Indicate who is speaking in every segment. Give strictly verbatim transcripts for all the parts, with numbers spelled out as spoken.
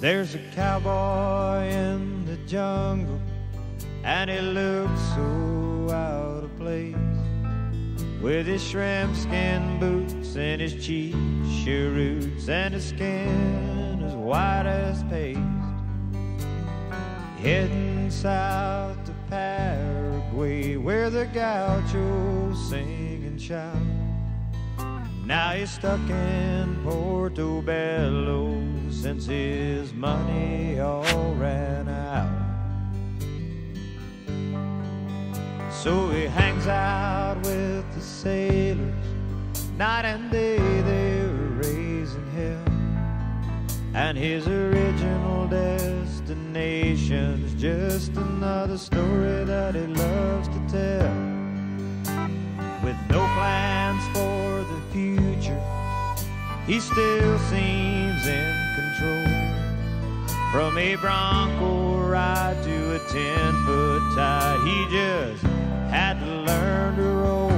Speaker 1: There's a cowboy in the jungle, and he looks so out of place, with his shrimp skin boots and his cheap cheroots and his skin as white as paste, heading south to Paraguay, where the gauchos sing and shout. Now he's stuck in Portobello since his money all ran out. So he hangs out with the sailors, night and day they're raising hell, and his original destination's just another story that he loves to tell. With no plans for the future, he still seems in control. From a Bronco ride to a ten-foot tide, he just had to learn to roll.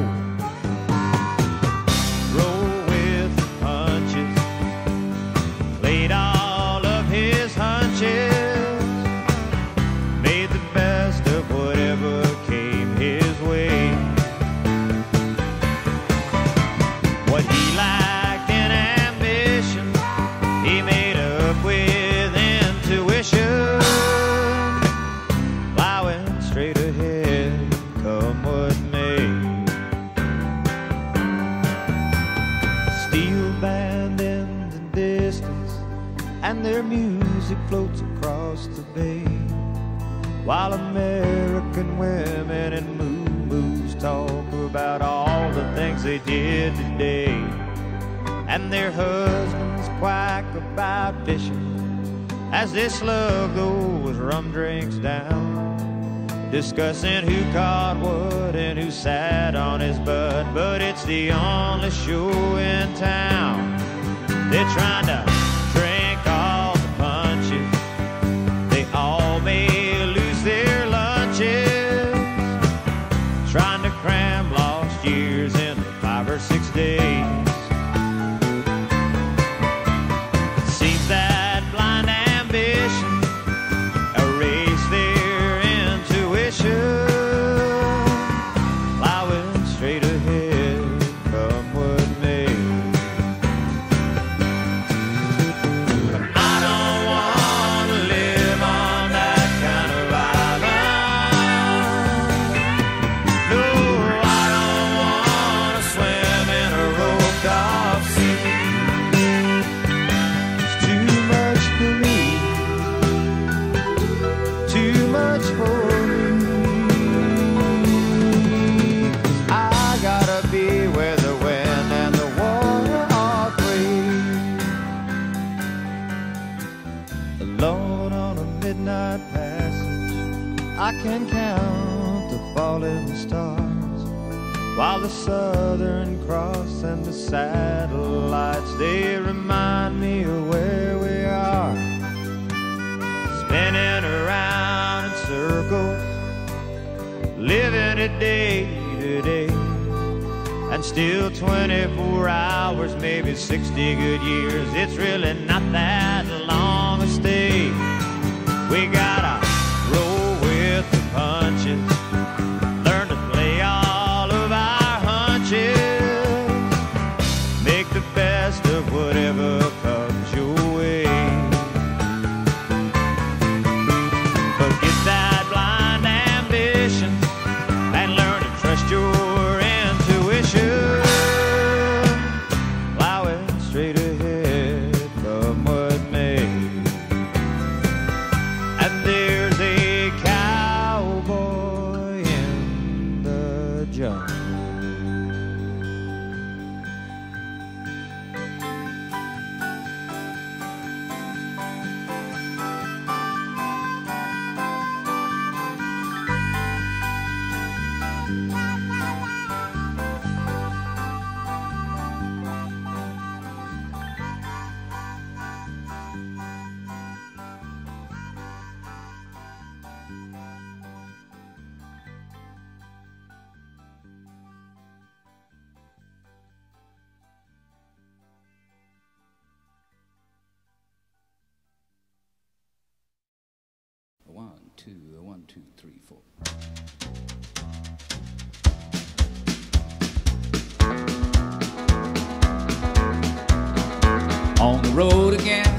Speaker 1: Roll with the punches, played all of his hunches, made the best of whatever came his way. What he lacked in ambition, he made up with intuition, plowing straight ahead, come what may. Steel band in the distance, and their music floats across the bay, while American women and moo-moos talk about all the things they did today, and their husbands quack about fishing as they slug those rum drinks down, discussing who caught what and who sat on his butt. But it's the only show in town. They're trying to drink all the punches, they all may lose their lunches, trying to cram lost years into five or six days. It seems that blind ambition erased their intuition, plowing straight ahead, come what may. But I don't want to live on that kind of island. No, I don't want to swim in a roped off sea. It's too much for me, too much for me. 'Cause I gotta be where the wind and the water are free. Alone on a midnight passage, I can count the falling stars, while the Southern Cross and the satellites, they remind me of where we are, spinning around in circles, living it day to day, and still twenty-four hours, maybe sixty good years. It's really not that long a stay. We gotta roll with the punches, learn to play all of our hunches, make the best of whatever comes your way. Forget that blind ambition and learn to trust your intuition, plowing straight ahead, come what may. And there's a cowboy in the jungle.
Speaker 2: two, one, two, three, four. On the road again,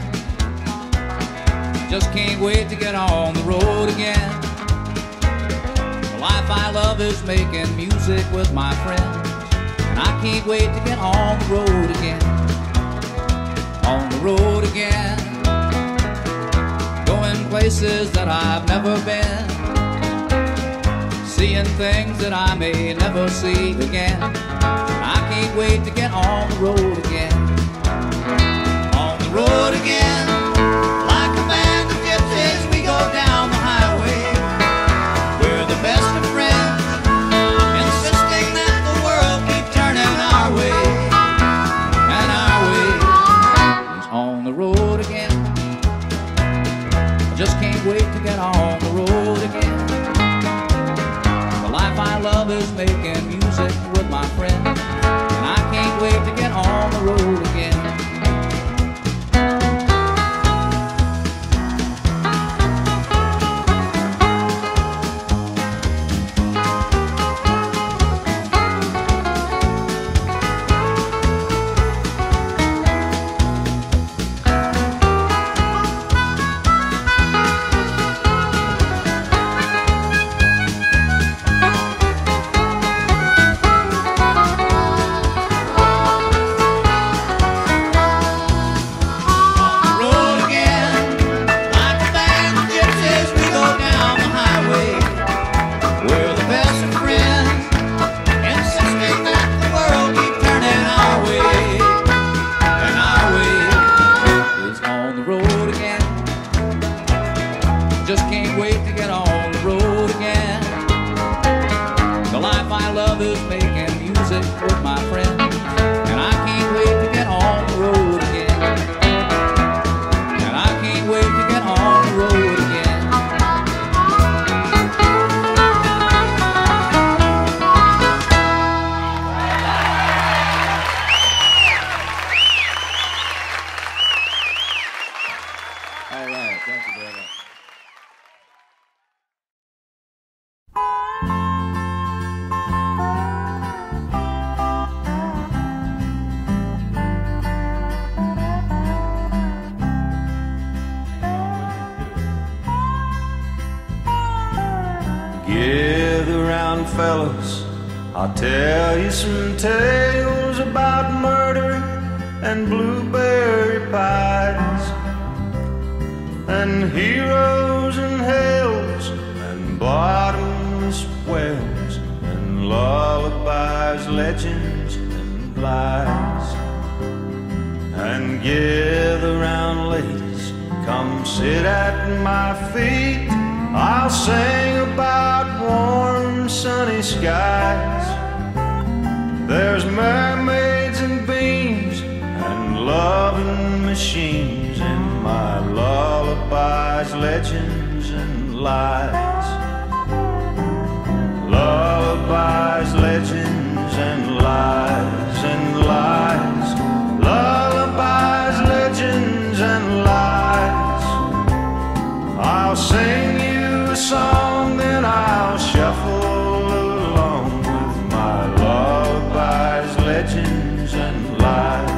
Speaker 2: just can't wait to get on the road again. The life I love is making music with my friends, and I can't wait to get on the road again. On the road again, going places that I've never been, seeing things that I may never see again. I can't wait to get on the road again. On the road again, like a band of gypsies, we go down the highway. We're the best of friends, insisting that the world keep turning our way. And our way is on the road again. I just can't wait to get on the road again. The life I love is making music with my friends, and I can't wait to get on the road again. Just can't wait to get on the road again. The life I love is making music with my friends, and I can't wait to get on the road again. And I can't wait to get on the road again. All right, thank you very much.
Speaker 1: Gather round, fellas, I'll tell you some tales about murder and blueberry pies, and heroes and hells and bottomless wells, and lullabies, legends and lies. And gather round, ladies, come sit at my feet. I'll sing about warm sunny skies. There's mermaids and beams and loving machines in my lullabies, legends and lies. Lullabies, legends and lies and lies. Lullabies, legends and lies. I'll sing you a song, then I'll shuffle along with my lullabies, legends and lies.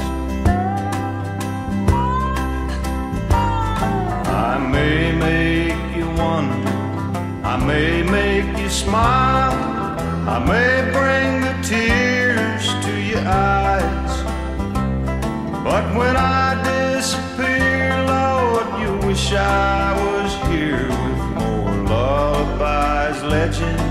Speaker 1: I may make you wonder, I may make you smile, I may bring the tears to your eyes, but when I disappear, Lord, you wish I was here with more lullabies, legends